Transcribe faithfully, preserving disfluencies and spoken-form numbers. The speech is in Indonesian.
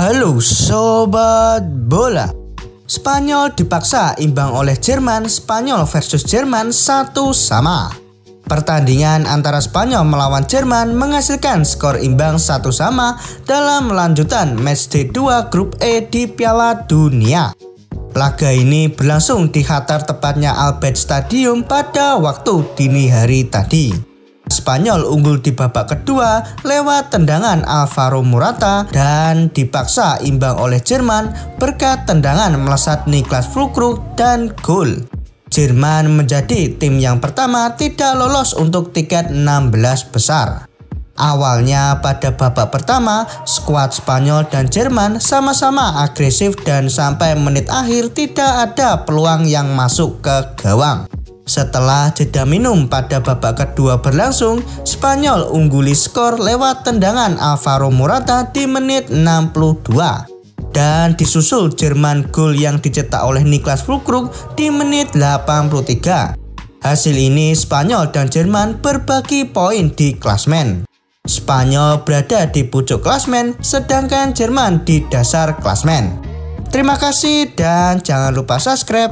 Halo Sobat Bola. Spanyol dipaksa imbang oleh Jerman. Spanyol versus Jerman satu sama. Pertandingan antara Spanyol melawan Jerman menghasilkan skor imbang satu sama dalam lanjutan matchday dua grup E di Piala Dunia. Laga ini berlangsung di Qatar, tepatnya Al Bayt Stadium pada waktu dini hari tadi. Spanyol unggul di babak kedua lewat tendangan Alvaro Morata dan dipaksa imbang oleh Jerman berkat tendangan melesat Niklas Füllkrug dan gol. Jerman menjadi tim yang pertama tidak lolos untuk tiket enam belas besar. Awalnya pada babak pertama, skuad Spanyol dan Jerman sama-sama agresif dan sampai menit akhir tidak ada peluang yang masuk ke gawang. Setelah jeda minum pada babak kedua berlangsung, Spanyol ungguli skor lewat tendangan Alvaro Morata di menit enam puluh dua. Dan disusul Jerman gol yang dicetak oleh Niklas Füllkrug di menit delapan puluh tiga. Hasil ini Spanyol dan Jerman berbagi poin di klasmen. Spanyol berada di pucuk klasmen sedangkan Jerman di dasar klasmen. Terima kasih dan jangan lupa subscribe.